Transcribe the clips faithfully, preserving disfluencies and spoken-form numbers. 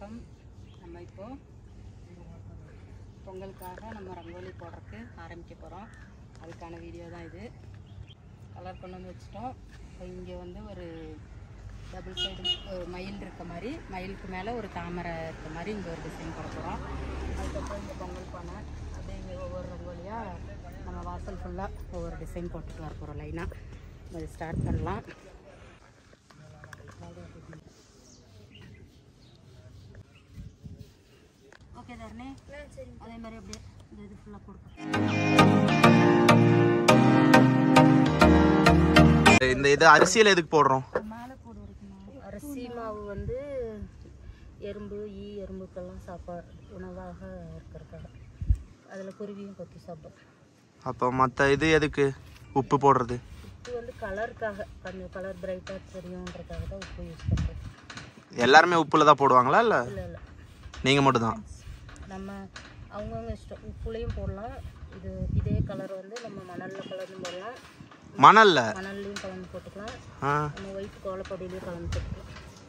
வணக்கம். நம்ம இப்போ பொங்கலுக்காக நம்ம ரங்கோலி போடுறதுக்கு ஆரம்பிக்க போகிறோம். அதுக்கான வீடியோ தான் இது. கலர் கொண்டு வந்து வச்சுட்டோம். இப்போ இங்கே வந்து ஒரு டபுள் சைடு மயில் இருக்க மாதிரி, மயிலுக்கு மேலே ஒரு தாமரை இருக்க மாதிரி இங்கே ஒரு டிசைன் போட போகிறோம். அதுக்கப்புறம் இங்கே பொங்கல் பானை, அப்படியே இங்கே ஒவ்வொரு ரங்கோலியாக நம்ம வாசல் ஃபுல்லாக ஒவ்வொரு டிசைன் போட்டுட்டு வர போகிறோம். லைனாக அது ஸ்டார்ட் பண்ணலாம். ஓகே தானே? சரி, அதே மாதிரி அப்படியே இந்த இது ஃபுல்லாக கொடுப்போம். இந்த இது அரிசியில் எதுக்கு போடுறோம்? மேலே போடு இருக்குமா? அரிசி மாவு வந்து எறும்பு ஈ எறும்புக்கெல்லாம் சாப்பாடு உணவாக இருக்கிறதுக்காக, அதில் குருவியும் கொத்தி சாப்பிடும். அப்போ மற்ற இது எதுக்கு உப்பு போடுறது? உப்பு வந்து கலருக்காக, கொஞ்சம் கலர் பிரைட்டாக தெரியுன்றதுக்காக தான் உப்பு யூஸ் பண்ணுறது. எல்லாருமே உப்புல தான் போடுவாங்களா? இல்லை இல்லை இல்லை, நீங்கள் மட்டும் தான்? நம்ம அவங்கவுங்க இஷ்டம். உப்புலையும் போடலாம். இது இதே கலர் வந்து நம்ம மணலில் கலந்து போடலாம். மணல்ல மணல்லையும் கலந்து போட்டுக்கலாம். ஆ, நம்ம ஒயிட் கோலப்பொடியிலையும் கலந்து போட்டுக்கலாம்.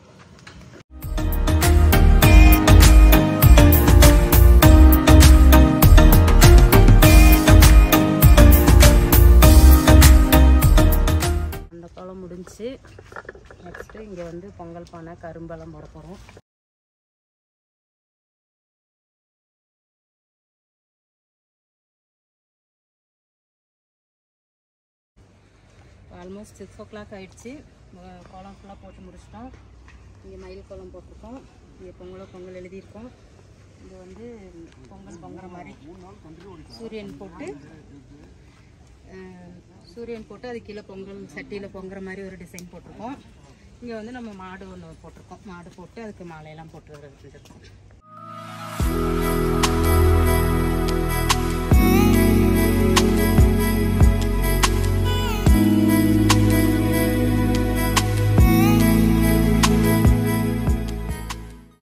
அந்த கோலம் முடிஞ்சு நெக்ஸ்ட்டு இங்கே வந்து பொங்கல் பானை கரும்பெல்லாம் போட போகிறோம். ஆல்மோஸ்ட் சிக்ஸ் ஓ கிளாக் ஆகிடுச்சு. கோலம் ஃபுல்லாக போட்டு முடிச்சிட்டோம். இங்கே மயில் கோலம் போட்டிருக்கோம். இங்கே பொங்கலோ பொங்கல் எழுதியிருக்கோம். இங்கே வந்து பொங்கல் பொங்குற மாதிரி சூரியன் போட்டு சூரியன் போட்டு அது கீழே பொங்கல் சட்டியில் பொங்குற மாதிரி ஒரு டிசைன் போட்டிருக்கோம். இங்கே வந்து நம்ம மாடு ஒன்று போட்டிருக்கோம். மாடு போட்டு அதுக்கு மாலையெல்லாம் போட்டு வர வச்சுருக்கோம்.